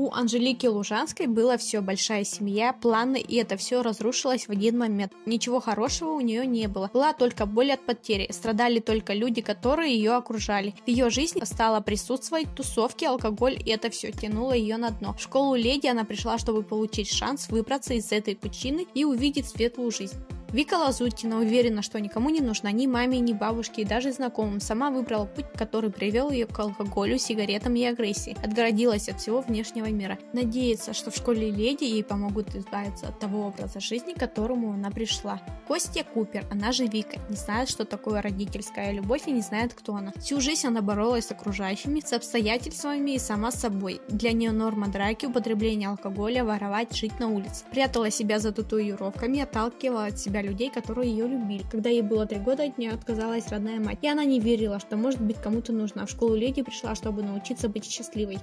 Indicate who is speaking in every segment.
Speaker 1: У Анжелики Лужанской было все, большая семья, планы, и это все разрушилось в один момент. Ничего хорошего у нее не было. Была только боль от потери. Страдали только люди, которые ее окружали. В ее жизни стало присутствовать тусовки, алкоголь, и это все тянуло ее на дно. В школу леди она пришла, чтобы получить шанс выбраться из этой пучины и увидеть светлую жизнь. Вика Лазутина уверена, что никому не нужна ни маме, ни бабушке и даже знакомым. Сама выбрала путь, который привел ее к алкоголю, сигаретам и агрессии. Отгородилась от всего внешнего мира. Надеется, что в школе леди ей помогут избавиться от того образа жизни, к которому она пришла. Костя Купер, она же Вика, не знает, что такое родительская любовь и не знает, кто она. Всю жизнь она боролась с окружающими, с обстоятельствами и сама с собой. Для нее норма драки, употребление алкоголя, воровать, жить на улице. Прятала себя за татуировками, отталкивала от себя людей, которые ее любили. Когда ей было 3 года, от нее отказалась родная мать, и она не верила, что может быть кому-то нужна. В школу леди пришла, чтобы научиться быть счастливой.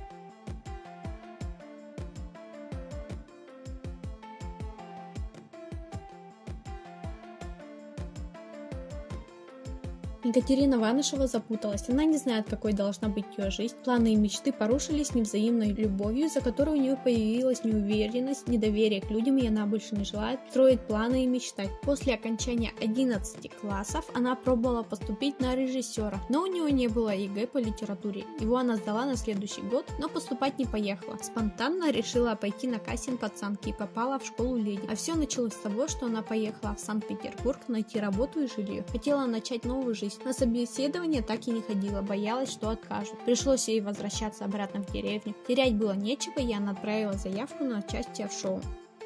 Speaker 1: Екатерина Ванышева запуталась. Она не знает, какой должна быть ее жизнь. Планы и мечты порушились невзаимной любовью, из-за которой у нее появилась неуверенность, недоверие к людям, и она больше не желает строить планы и мечтать. После окончания 11 классов она пробовала поступить на режиссера, но у нее не было ЕГЭ по литературе. Его она сдала на следующий год, но поступать не поехала. Спонтанно решила пойти на кастинг пацанки и попала в школу леди. А все началось с того, что она поехала в Санкт-Петербург найти работу и жилье. Хотела начать новую жизнь. На собеседование так и не ходила, боялась, что откажут. Пришлось ей возвращаться обратно в деревню. Терять было нечего, и она отправила заявку на участие в шоу.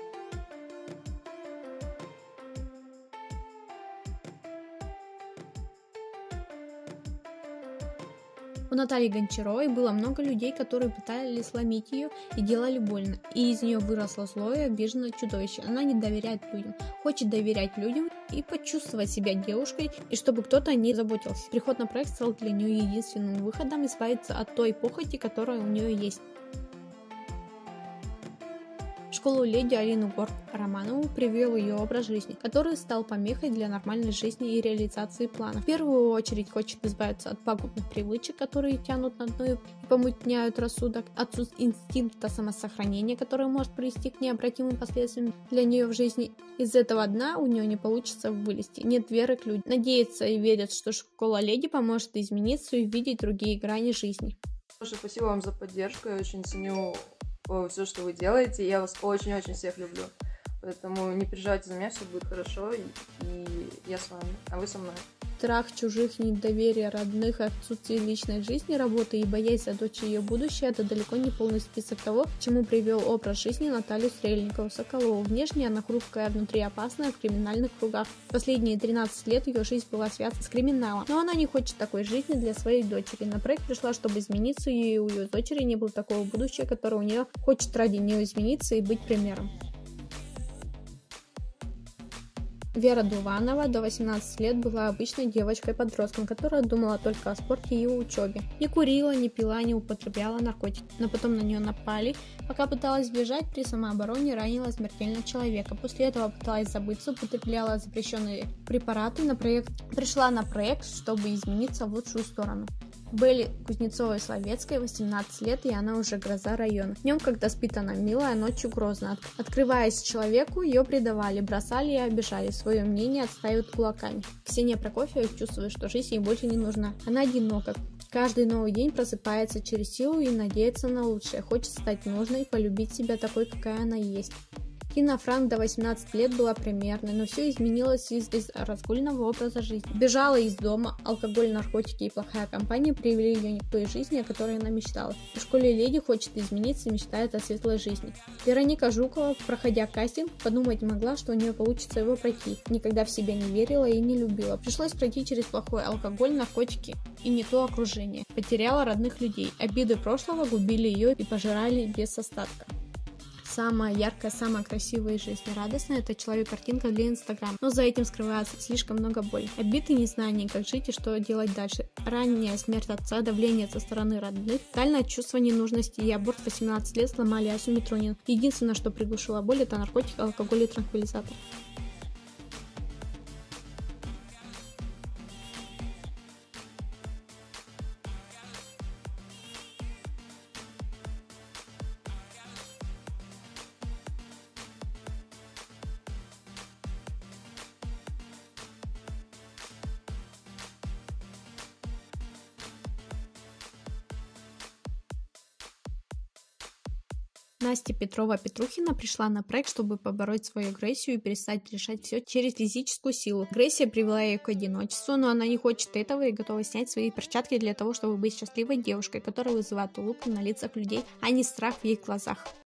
Speaker 1: У Натальи Гончаровой было много людей, которые пытались сломить ее и делали больно. И из нее выросло злое, обиженное чудовище. Она не доверяет людям, хочет доверять людям и почувствовать себя девушкой, и чтобы кто-то о ней заботился. Приход на проект стал для нее единственным выходом избавиться от той похоти, которая у нее есть. В школу леди Алину Горб-Романову привел ее образ жизни, который стал помехой для нормальной жизни и реализации планов. В первую очередь хочет избавиться от пагубных привычек, которые тянут на дно и помутняют рассудок, от инстинкта самосохранения, который может привести к необратимым последствиям для нее в жизни. Из этого дна у нее не получится вылезти, нет веры к людям. Надеется и верит, что школа леди поможет измениться и увидеть другие грани жизни.
Speaker 2: Спасибо вам за поддержку, я очень ценю все, что вы делаете. Я вас очень-очень всех люблю. Поэтому не переживайте за меня, все будет хорошо. И я с вами, а вы со мной.
Speaker 1: Страх чужих, недоверие родных, отсутствие личной жизни, работы и боязнь за дочь и ее будущее – это далеко не полный список того, к чему привел образ жизни Наталью Стрельникову-Соколову. Внешне она хрупкая, внутри опасная, в криминальных кругах. Последние 13 лет ее жизнь была связана с криминалом. Но она не хочет такой жизни для своей дочери. На проект пришла, чтобы измениться, и у ее дочери не было такого будущего, которое у нее хочет ради нее измениться и быть примером. Вера Дуванова до 18 лет была обычной девочкой-подростком, которая думала только о спорте и учебе. Не курила, не пила, не употребляла наркотики. Но потом на нее напали. Пока пыталась бежать, при самообороне ранила смертельно человека. После этого пыталась забыться, употребляла запрещенные препараты. Пришла на проект, чтобы измениться в лучшую сторону. Белли Кузнецовой-Словецкой 18 лет, и она уже гроза района. Днем, когда спит она милая, а ночью грозно. Открываясь человеку, ее предавали, бросали и обижали. Свое мнение отстаивают кулаками. Ксения Прокофьева чувствует, что жизнь ей больше не нужна. Она одинока. Каждый новый день просыпается через силу и надеется на лучшее. Хочет стать нужной, полюбить себя такой, какая она есть. Тина Франк до 18 лет была примерной, но все изменилось из разгульного образа жизни. Бежала из дома, алкоголь, наркотики и плохая компания привели ее не к той жизни, о которой она мечтала. В школе леди хочет измениться и мечтает о светлой жизни. Вероника Жукова, проходя кастинг, подумать не могла, что у нее получится его пройти. Никогда в себя не верила и не любила. Пришлось пройти через плохой алкоголь, наркотики и не то окружение. Потеряла родных людей. Обиды прошлого губили ее и пожирали без остатка. Самая яркая, самая красивая и жизнерадостная – это человек-картинка для Инстаграм. Но за этим скрывается слишком много боли. Обид и незнание, как жить и что делать дальше. Ранняя смерть отца, давление со стороны родных, тотальное чувство ненужности и аборт в 18 лет сломали Асю Митронину. Единственное, что приглушило боль – это наркотик, алкоголь и транквилизатор. Настя Петрова-Петрухина пришла на проект, чтобы побороть свою агрессию и перестать решать все через физическую силу. Агрессия привела ее к одиночеству, но она не хочет этого и готова снять свои перчатки для того, чтобы быть счастливой девушкой, которая вызывает улыбку на лицах людей, а не страх в их глазах.